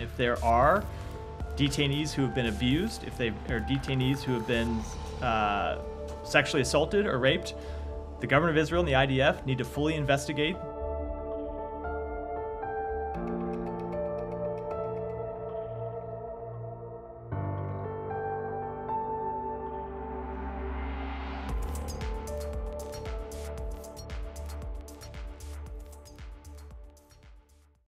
If there are detainees who have been abused, if they are detainees who have been sexually assaulted or raped, the government of Israel and the IDF need to fully investigate